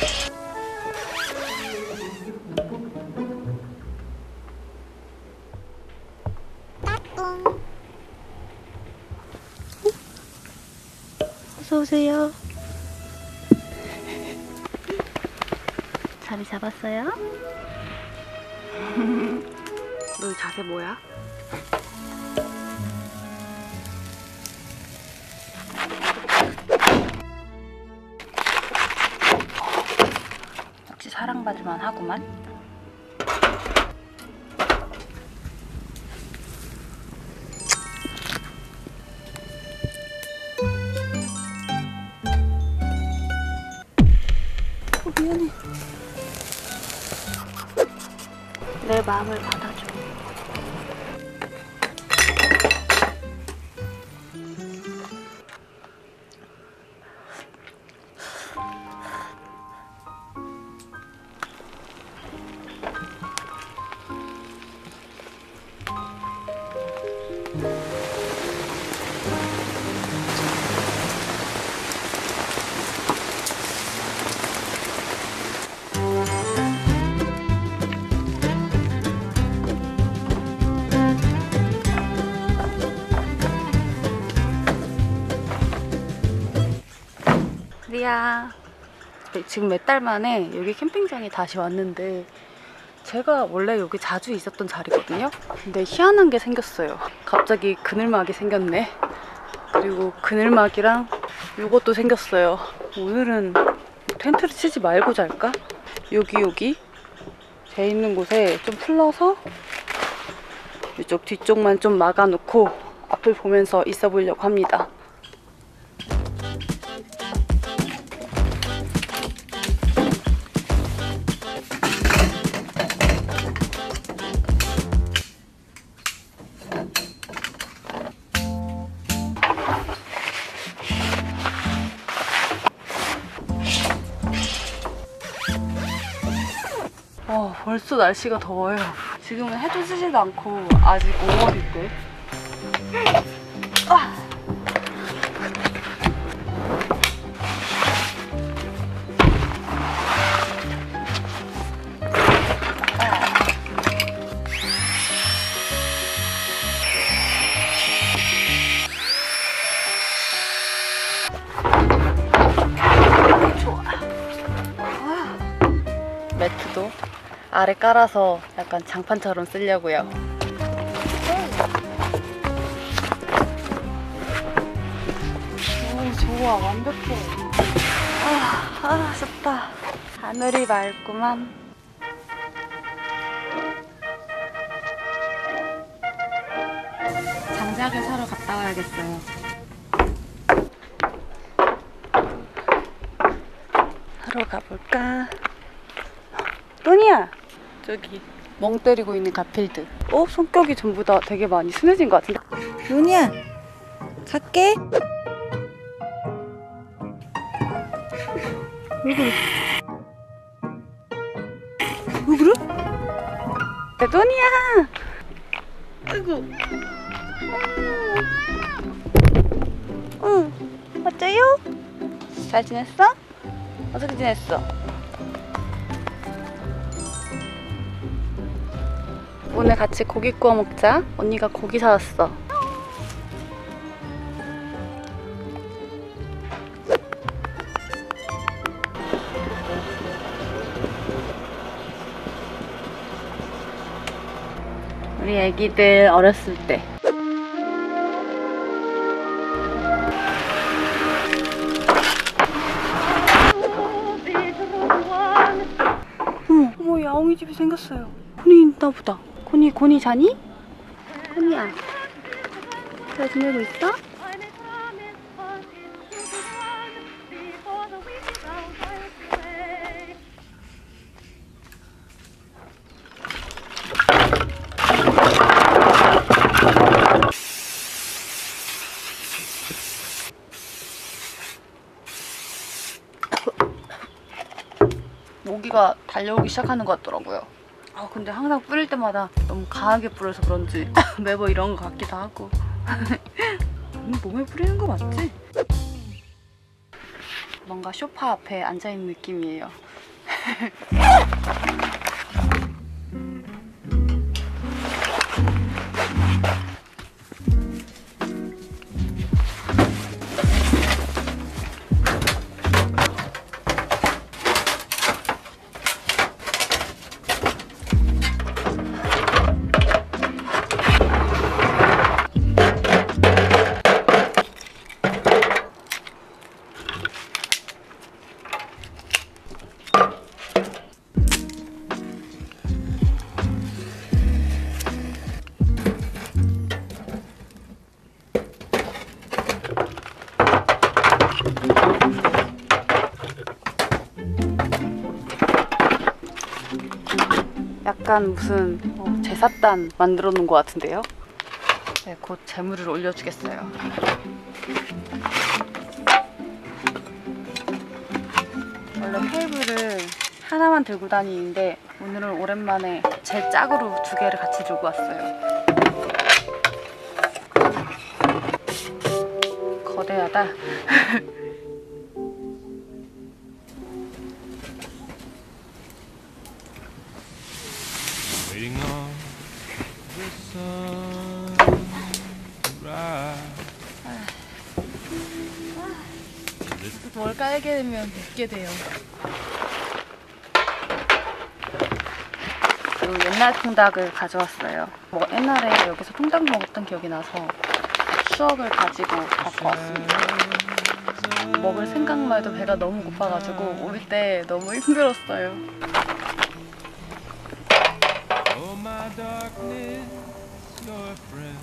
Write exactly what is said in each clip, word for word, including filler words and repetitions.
어서오세요. 자리 잡았어요? 너 자세 뭐야? 역시 사랑받을만 하구만. 어, 미안해. 내 마음을 받아줘. 리아, 지금 몇 달 만에 여기 캠핑장에 다시 왔는데 제가 원래 여기 자주 있었던 자리거든요. 근데 희한한 게 생겼어요. 갑자기 그늘막이 생겼네. 그리고 그늘막이랑 이것도 생겼어요. 오늘은 텐트를 치지 말고 잘까? 여기 여기 제 있는 곳에 좀 풀러서 이쪽 뒤쪽만 좀 막아놓고 앞을 보면서 있어 보려고 합니다. 어, 벌써 날씨가 더워요. 지금은 해도 지지도 않고 아직 오월인데. 아. 좋아. 매트도 아래 깔아서 약간 장판처럼 쓰려고요. 오, 좋아. 완벽해. 아, 아, 좋다. 하늘이 맑구만. 장작을 사러 갔다 와야겠어요. 하러 가볼까? 또니야! 저기 멍 때리고 있는 가필드. 어? 성격이 전부 다 되게 많이 순해진 것 같은데? 루니야, 갈게. 왜 그래? 왜 그래? 야, 또니야! 아이고. 응. 어째요? 잘 지냈어? 어떻게 지냈어? 오늘 같이 고기 구워 먹자. 언니가 고기 사왔어. 우리 애기들 어렸을 때. 어머, 어머, 야옹이 집이 생겼어요. 고니 있나 보다. 고니, 고니 자니? 고니야, 잘 지내고 있어? 모기가 달려오기 시작하는 것 같더라고요. 아, 근데 항상 뿌릴 때마다 너무 강하게 뿌려서 그런지 매번 이런 것 같기도 하고. 몸에 뿌리는 거 맞지? 뭔가 소파 앞에 앉아있는 느낌이에요. 약간 무슨 어, 제사단 만들어 놓은 것 같은데요? 네, 곧 재물을 올려주겠어요. 원래 테이블을 하나만 들고 다니는데 오늘은 오랜만에 제 짝으로 두 개를 같이 들고 왔어요. 거대하다. Waiting on the sun to rise. 뭘 깔게 되면 눕게 돼요. 그리고 옛날 통닭을 가져왔어요. 뭐 옛날에 여기서 통닭 먹었던 기억이 나서 추억을 가지고 갖고 왔습니다. 먹을 생각만 해도 배가 너무 고파가지고 올 때 너무 힘들었어요. Oh, my darkness, your friend.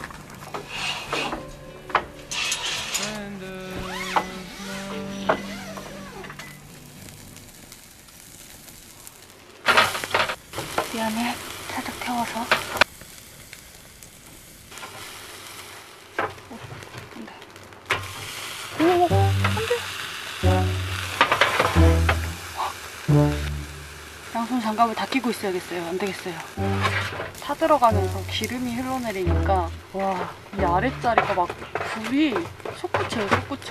Friend of mine. 미안해. 살짝 태워서. 오, 안 돼. 오, 안 돼. 양손 장갑을 다 끼고 있어야겠어요. 안 되겠어요. 타 들어가면서 기름이 흘러내리니까 와, 이 아랫자리가 막 불이 솟구쳐요, 솟구쳐.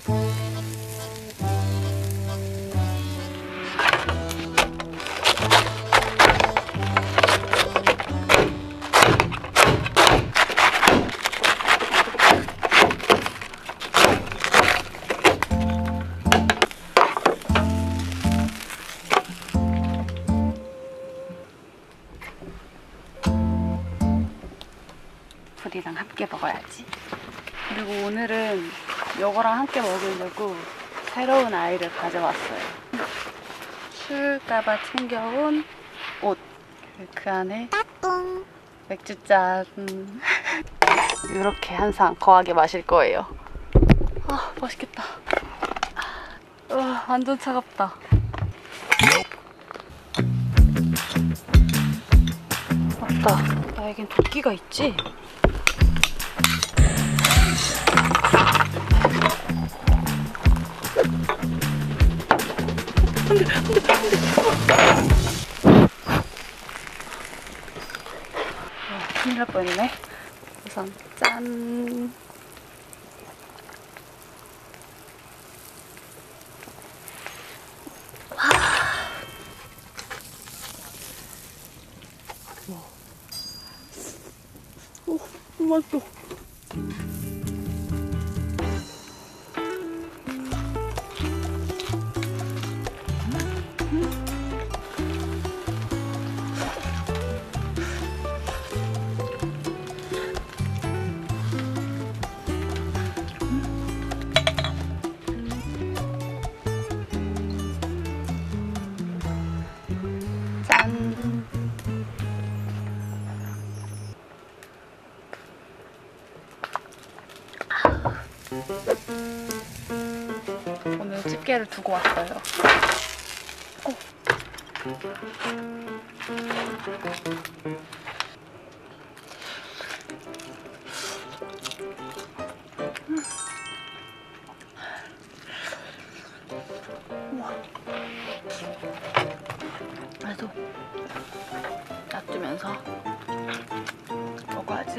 불이랑 함께 먹어야지. 그리고 오늘은 이거랑 함께 먹으려고 새로운 아이를 가져왔어요. 추울까봐 챙겨온 옷. 그 안에 맥주잔. 이렇게 항상 거하게 마실 거예요. 아, 맛있겠다. 와, 완전 차갑다. 맞다. 나에겐 도끼가 있지? 안돼, 안돼, 안돼. 아, 큰일 날 뻔했네. 우선 짠. 오, 너무 맛있어. 짠. 오늘 집게를 두고 왔어요. 어. 음. 우와. 그래도 놔두면서 먹어야지.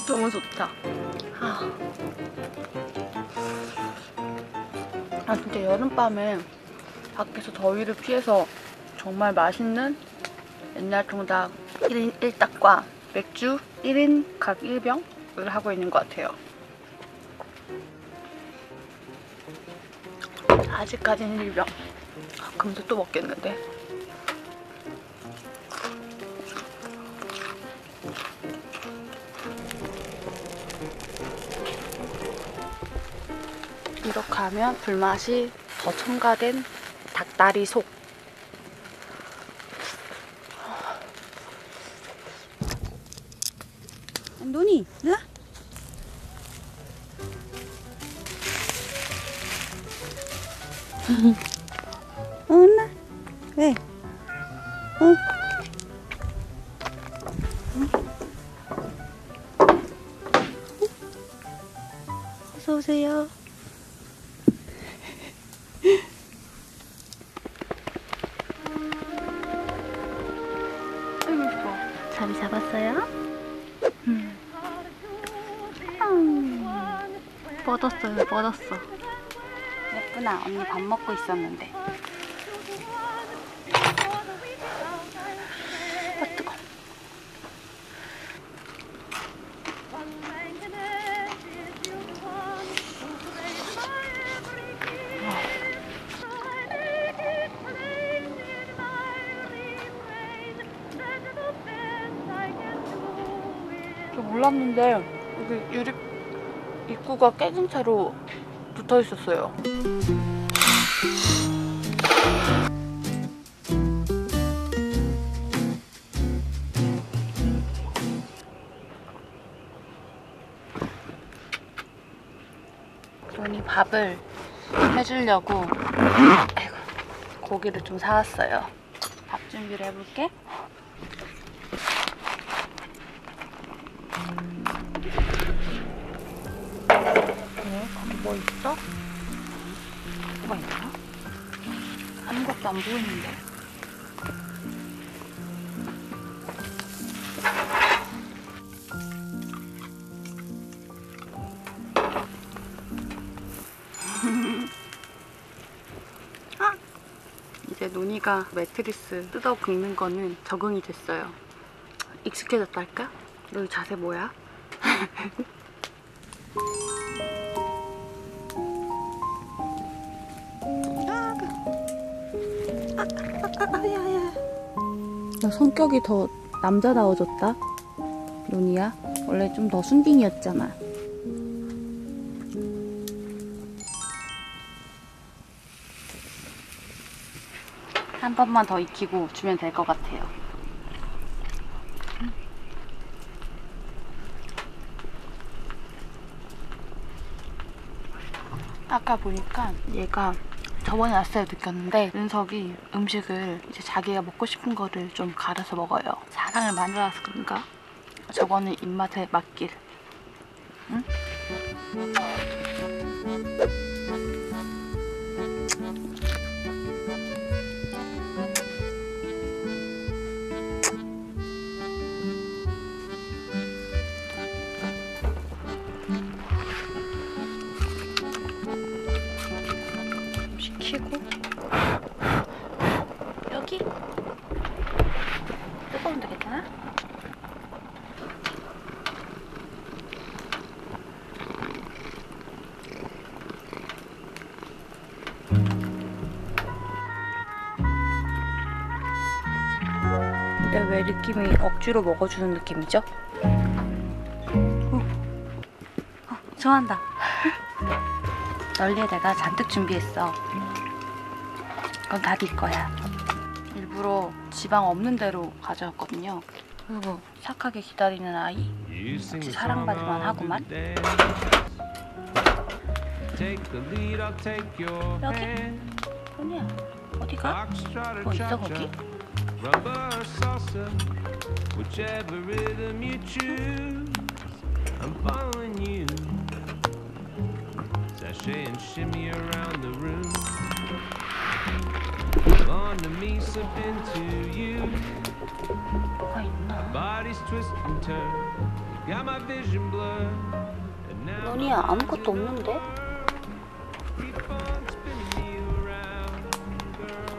너무 좋다. 아, 아 진짜 여름밤에 밖에서 더위를 피해서 정말 맛있는 옛날 통닭 일 인 일 닭과 맥주 일 인 각 일 병을 하고 있는 것 같아요. 아직까지는 일 병. 아, 금세 또 먹겠는데. 이렇게 하면 불맛이 더 첨가된 닭다리 속. 눈이 나? 어, 나? 왜? 어? 어서 오세요. 아이고 예뻐. 자리 잡았어요? 음. 아, 뻗었어요, 뻗었어. 예쁘나? 언니 밥 먹고 있었는데. 아, 뜨거. 저 몰랐는데 여기 유리 입구가 깨진 채로 붙어 있었어요. 그러니 밥을 해주려고 아이고, 고기를 좀 사왔어요. 밥 준비를 해볼게. 네, 거기 뭐 있어? 뭐가 있나? 아무것도 안 보이는데. 아! 이제 논이가 매트리스 뜯어 긁는 거는 적응이 됐어요. 익숙해졌달까? 너 자세 뭐야? 너 성격이 더 남자다워졌다, 논이야. 원래 좀 더 순딩이었잖아. 한 번만 더 익히고 주면 될 것 같아요. 아까 보니까 얘가 저번에 왔을 때 느꼈는데 은석이 음식을 이제 자기가 먹고 싶은 거를 좀 갈아서 먹어요. 사랑을 많이 받아서 그런가? 저거는 입맛에 맞길. 응? 식히고 여기 뜨거운데 괜찮아? 근데 왜 느낌이 억지로 먹어주는 느낌이죠? 어, 어, 좋아한다. 널리에다가 잔뜩 준비했어. 그건 다 네 거야. 일부러 지방 없는 대로 가져왔거든요. 그리고 착하게 기다리는 아이. 역시 사랑받을만 하구만. 여기? 언니야, 어디가? 뭐 있어 거기? Sashay and shimmy around the room. On to me, slip into you. 뭐가 있나? Bodies twist and turn. got my vision blurred, and now 너니야 아무것도 없는데? keep on spinning me around, girl.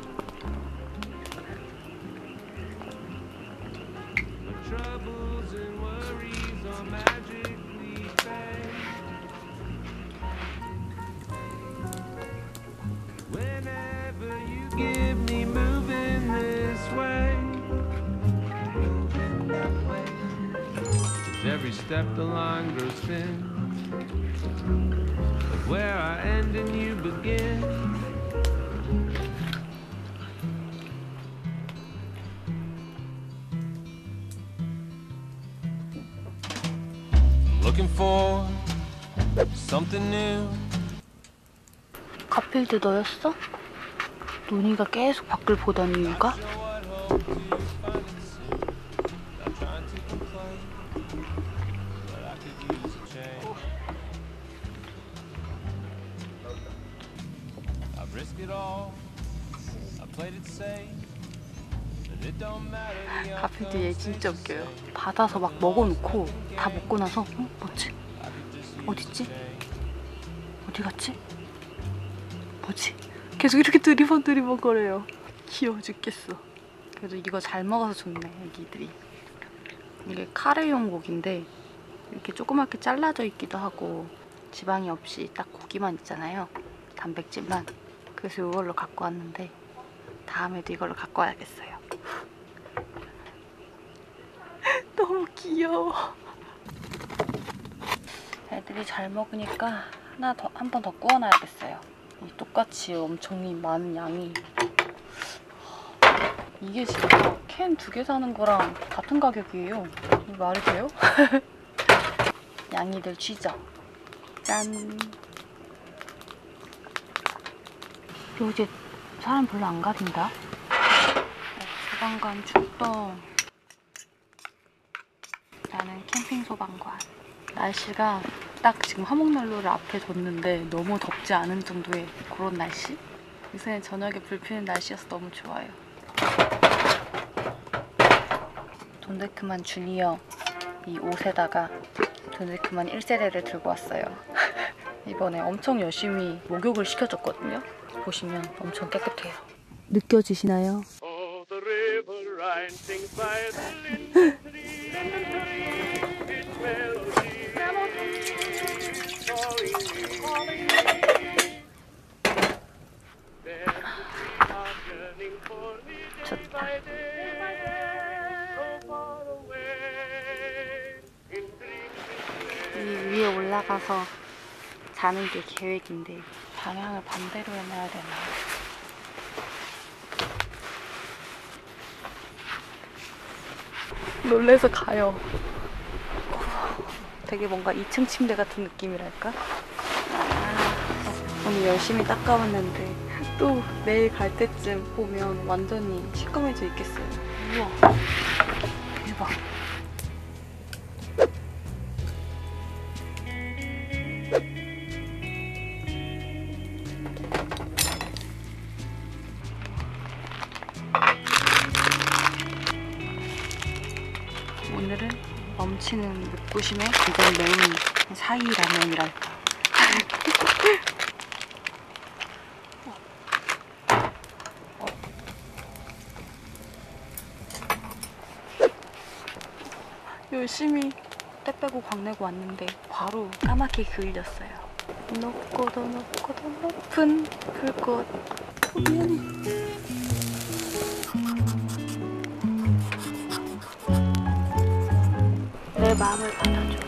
My troubles and worries all magically fade whenever you get me moving this way. Moving that way. With every step the line grows thin, of where I end and you begin. Looking for something new. 가필드 너였어? 노니가 계속 밖을 보던 이유가? 가필드 얘 진짜 웃겨요. 받아서 막 먹어놓고 다 먹고 나서 어? 뭐지? 어딨지? 어디 갔지? 뭐지? 계속 이렇게 두리번 두리번 거려요. 귀여워 죽겠어. 그래도 이거 잘 먹어서 좋네 애기들이. 이게 카레용 고기인데 이렇게 조그맣게 잘라져 있기도 하고 지방이 없이 딱 고기만 있잖아요. 단백질만. 그래서 이걸로 갖고 왔는데 다음에도 이걸로 갖고 와야겠어요. 너무 귀여워. 애들이 잘 먹으니까 하나 더, 한 번 더 구워놔야겠어요. 이 똑같이 엄청 많은 양이. 이게 진짜 캔 두 개 사는 거랑 같은 가격이에요. 이게 말이 돼요? 양이들 쥐죠? 짠! 요새 사람 별로 안 가린다? 소방관 출동. 나는 캠핑 소방관. 날씨가 딱 지금 화목난로를 앞에 뒀는데 너무 덥지 않은 정도의 그런 날씨? 요새 저녁에 불 피는 날씨여서 너무 좋아요. 돈데크만 주니어 이 옷에다가 돈데크만 일 세대를 들고 왔어요. 이번에 엄청 열심히 목욕을 시켜줬거든요. 보시면 엄청 깨끗해요. 느껴지시나요? 좋다. 이 위에 올라가서 자는 게 계획인데 방향을 반대로 해놔야 되나? 놀래서 가요. 되게 뭔가 이 층 침대 같은 느낌이랄까? 아, 오늘 열심히 닦아왔는데 또 내일 갈 때쯤 보면 완전히 시꺼매져 있겠어요. 우와, 대박. 오늘은 넘치는 묵구심에 굉장히 매운 사이 라면이랄까. 열심히 때 빼고 광내고 왔는데 바로 까맣게 그을렸어요. 높고도 높고도 높은 불꽃. 어, 미안해. 내 마음을 받아줘.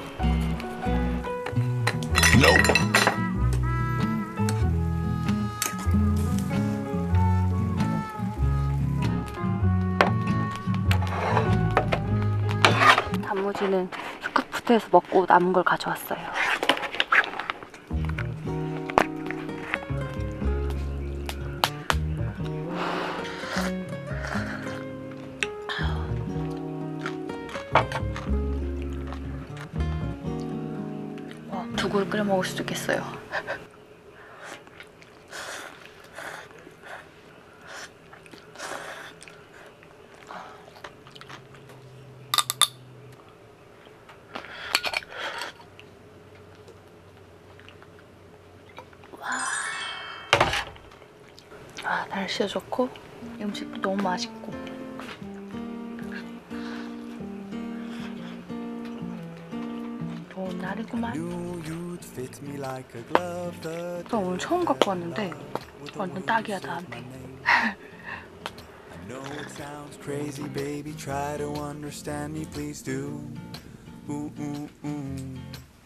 단무지는 스쿠프트에서 먹고 남은 걸 가져왔어요. 와, 두 그릇 끓여 먹을 수도 있겠어요. 날씨도 좋고 음식도 너무 맛있고. 좋은 날이구만. 나 오늘 처음 갖고 왔는데 완전 딱이야 나한테. know it sounds crazy, baby. Try to understand me, please do. Ooh, ooh, ooh.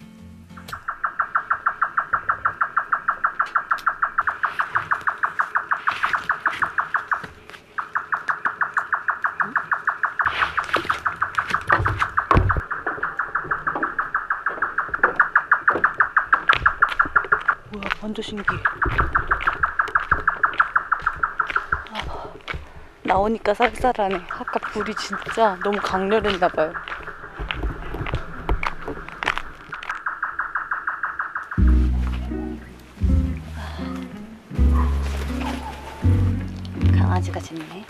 뭐야, 완전 신기해. 나오니까 쌀쌀하네. 아까 불이 진짜 너무 강렬했나봐요. 강아지가 짖네.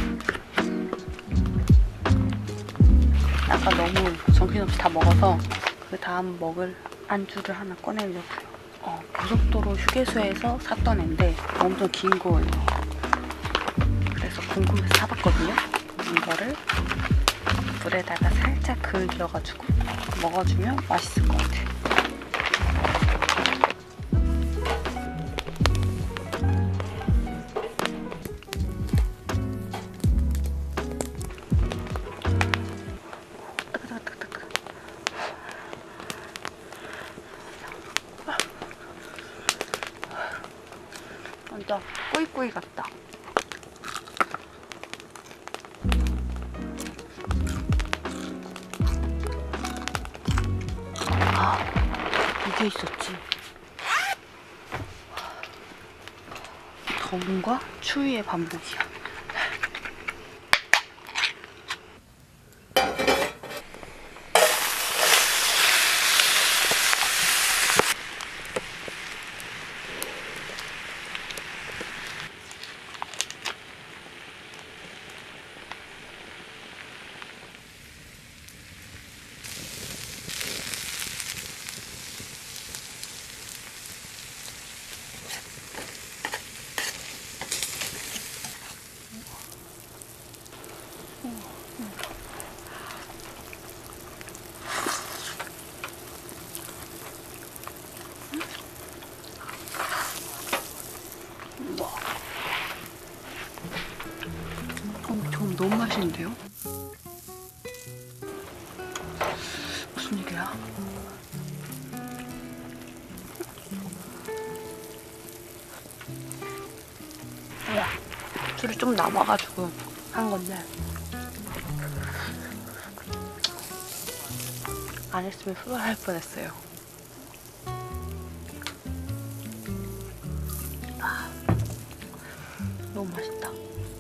아까 너무 정신없이 다 먹어서 그 다음 먹을 안주를 하나 꺼내려고요. 어, 고속도로 휴게소에서 샀던 앤데 엄청 긴 거예요. 그래서 궁금해서 사봤거든요. 이거를 물에다가 살짝 그을려가지고 먹어주면 맛있을 것 같아요. 완전 꾸이꾸이 같다. 아, 이게 있었지. 더움과 추위의 반복이야. 어, 전 너무 맛있는데요? 무슨 일이야? 우와, 술이 좀 남아가지고 한 건데 안 했으면 후회할 뻔했어요. 아, 너무 맛있다.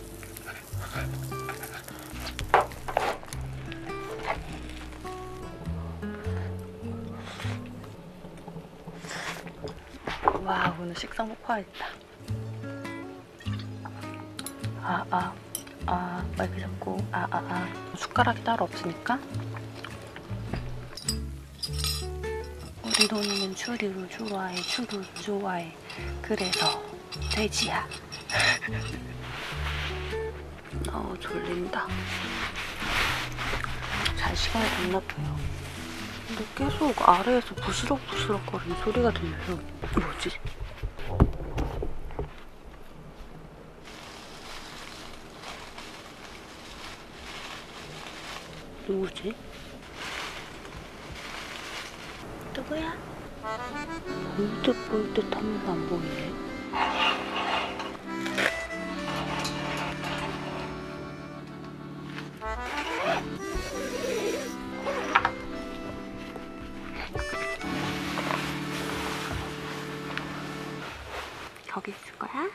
와, 오늘 식상 폭파했다. 아, 아, 아, 마이크 잡고, 아, 아, 아. 숟가락이 따로 없으니까. 우리 돈이는 추리를 좋아해, 추를 좋아해. 그래서 돼지야. 어, 졸린다. 잘 시간이 됐나 봐요. 근데 계속 아래에서 부스럭부스럭 거리는 소리가 들려요. 뭐지? 누구지? 누구야? 볼 듯 볼 듯 하면서 안 보이네. 거기 있을 거야?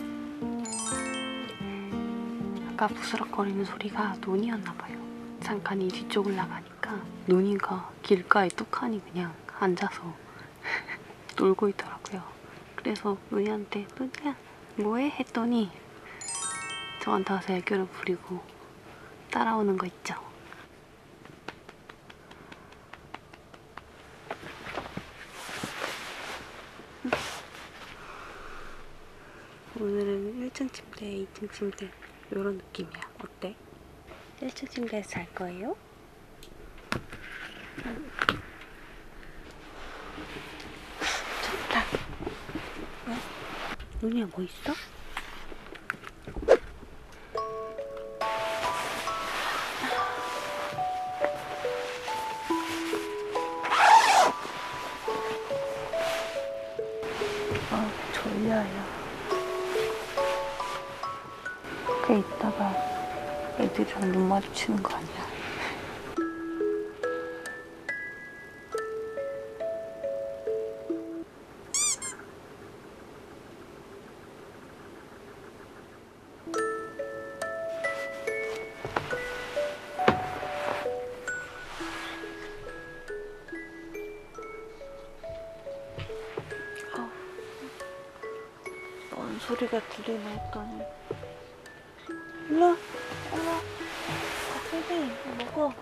아까 부스럭거리는 소리가 논이었나 봐요. 잠깐 이 뒤쪽을 나가니까 논이가 길가에 뚝하니 그냥 앉아서 놀고 있더라고요. 그래서 논이한테 논이야 뭐해? 했더니 저한테 와서 애교를 부리고 따라오는 거 있죠. 오늘은 일 층 침대, 이 층 침대 이런 느낌이야. 어때? 일 층 침대에서 잘 거예요? 음. 좋다. 왜? 눈이야 뭐 있어? 아 졸려요. 꽤 있다가 애들이랑 눈 마주치는 거 아니야? 뭔 소리가 들리나 했더니 일로와 일로와 베이비 먹어.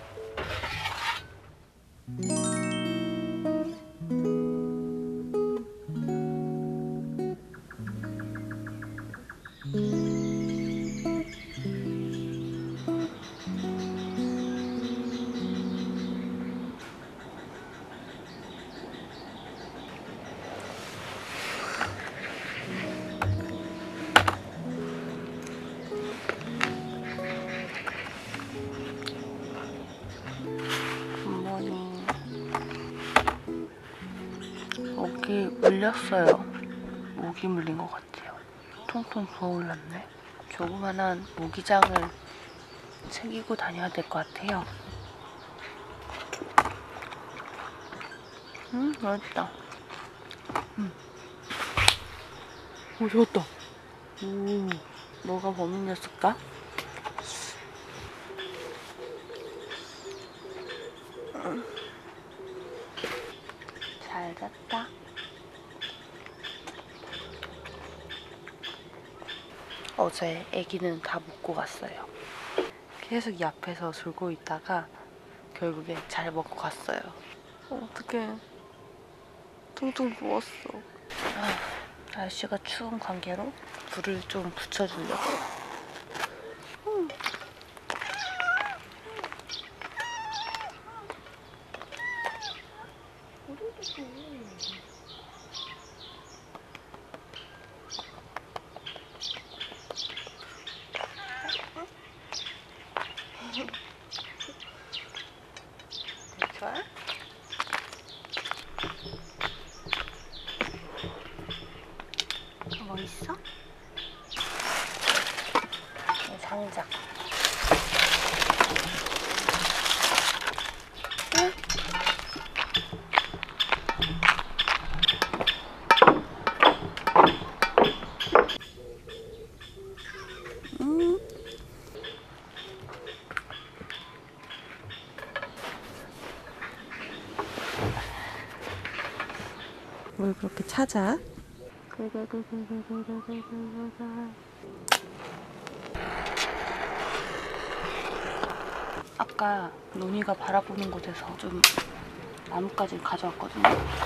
굿모닝. 모기 물렸어요. 모기 물린 것 같아요. 통통 부어올랐네. 조그만한 모기장을 챙기고 다녀야 될 것 같아요. 음, 맛있다. 음. 오, 좋았다. 오, 뭐가 범인이었을까? 음. 잘 잤다. 어제 애기는 다 먹고 갔어요. 계속 이 앞에서 졸고 있다가 결국에 잘 먹고 갔어요. 어, 어떡해. 퉁퉁 부었어. 아, 날씨가 추운 관계로 불을 좀 붙여주려고. 음. 좋아? 뭐 있어? 이 상자. 응? 음. 뭘 그렇게 찾아? 아까 논이가 바라보는 곳에서 좀 나뭇가지 가져왔거든요.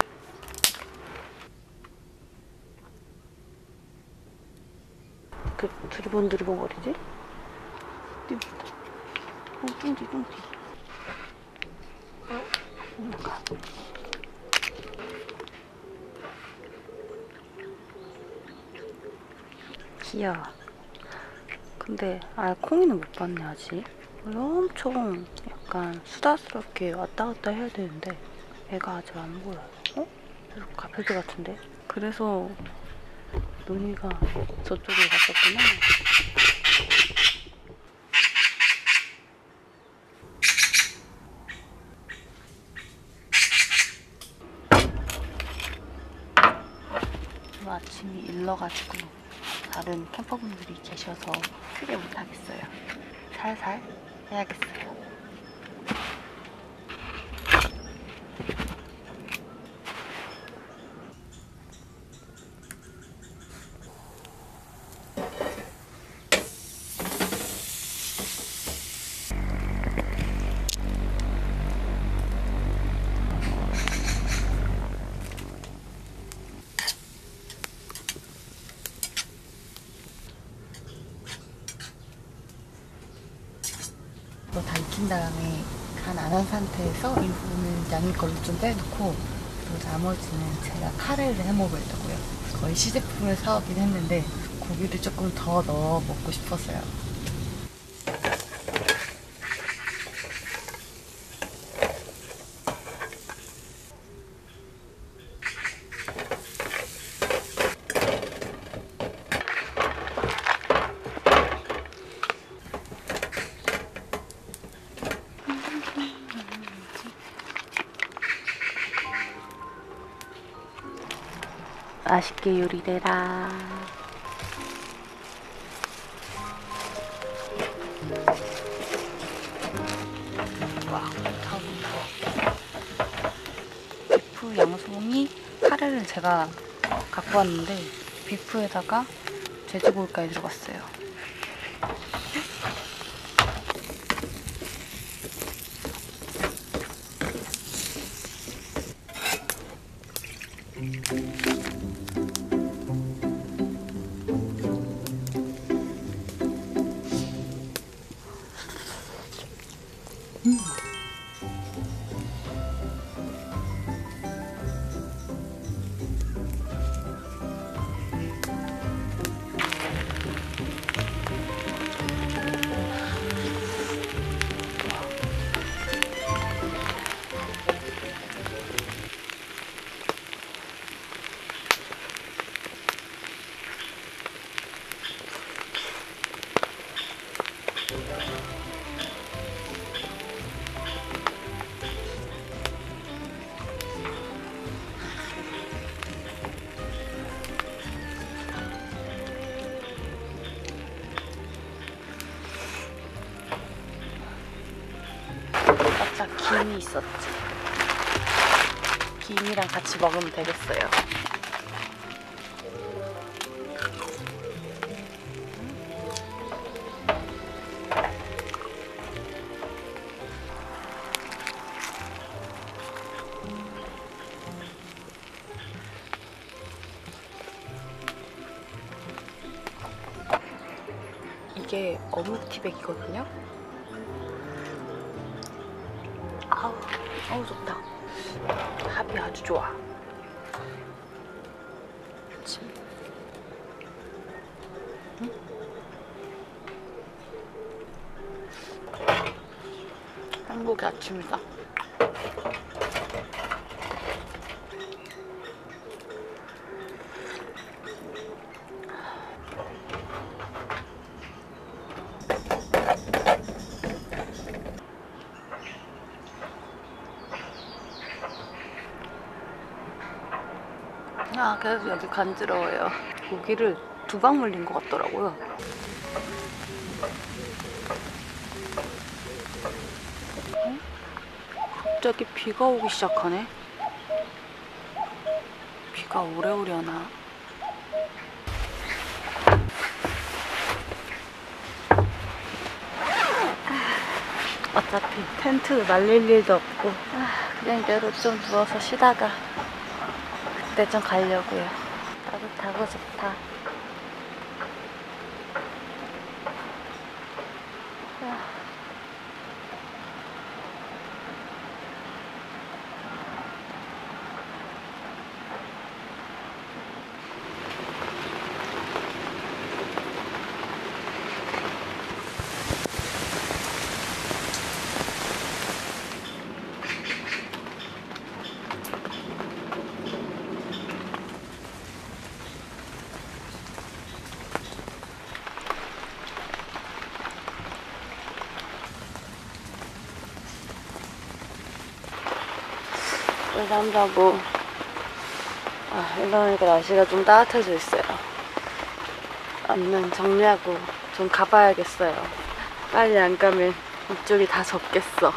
그 두리번 두리번 거리지? 띠부다. 어, 뚱띠 뚱띠. 어? 뭔가. 귀여워. 근데 알콩이는 못 봤네 아직. 원래 엄청 약간 수다스럽게 왔다 갔다 해야 되는데 애가 아직 안 보여요. 어? 계속 가페드 같은데? 그래서 논이가 저쪽으로 갔었구나. 오늘 아침이 일러가지고 다른 캠퍼분들이 계셔서 크게 못하겠어요. 살살 해야겠어요. 이거 다 익힌 다음에 간 안 한 상태에서 일부는 양이 걸로 좀 빼놓고 또 나머지는 제가 카레를 해 먹으려고요. 거의 시제품을 사오긴 했는데 고기를 조금 더 넣어 먹고 싶었어요. 맛있게 요리되라. 와, 비프 양송이 카레를 제가 갖고 왔는데 비프에다가 돼지고기까지 들어갔어요. 살짝 김이 있었지. 김이랑 같이 먹으면 되겠어요. 이게 어묵 티백이거든요. 아우, 아우 좋다. 합이 아주 좋아. 아침. 응? 한국의 아침이다. 아, 그래서 여기 간지러워요. 고기를 두 방 물린 것 같더라고요. 어? 갑자기 비가 오기 시작하네. 비가 오래오래 오나. 어차피 텐트 말릴 일도 없고 그냥 이대로 좀 누워서 쉬다가 그때 좀 가려고요. 따뜻하고 좋다. 잠자고 아, 이러니까 날씨가 좀 따뜻해져 있어요. 얼른 정리하고 좀 가봐야겠어요. 빨리 안 가면 이쪽이 다 젖겠어.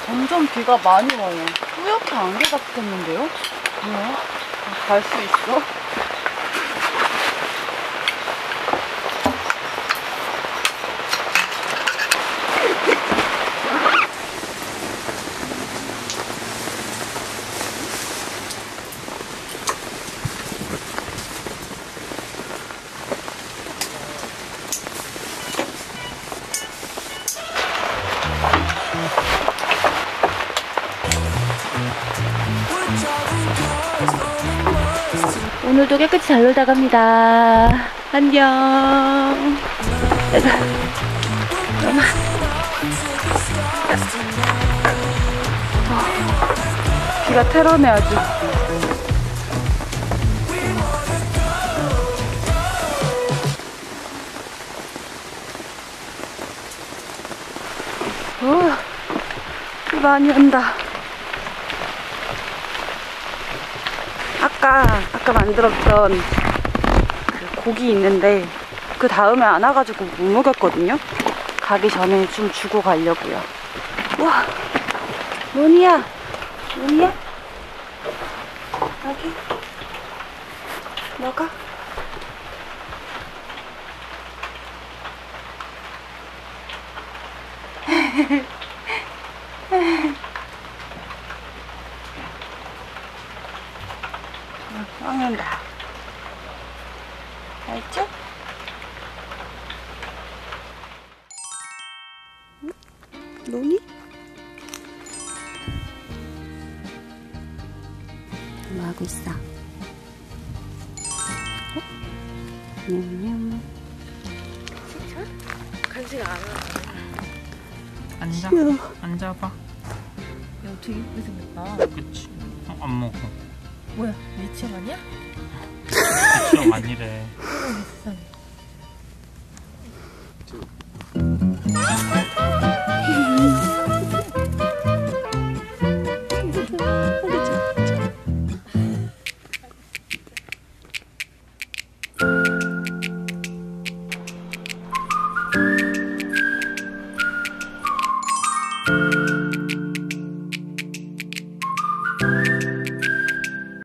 점점 비가 많이 와요. 뿌옇게 안개가 꼈는데요? 뭐야? 갈 수 있어? 오늘도 깨끗이 잘 놀다 갑니다. 안녕. 비가 테러네 아주. 오, 비 많이 온다. 아까 아까 만들었던 그 고기 있는데 그 다음에 안 와가지고 못 먹였거든요. 가기 전에 좀 주고 가려고요. 우와, 논이야, 논이야? 여기 먹어. 먹는다. 알죠? 논이? 뭐 하고 있어? 어? 냠냠. 간식 안 와. 앉아. 귀여워. 앉아봐. 야, 되게 예쁘게 생겼다. 그치. 어, 안 먹어. 뭐야, 미치형 아니야? 미치형 아니래. 세상에.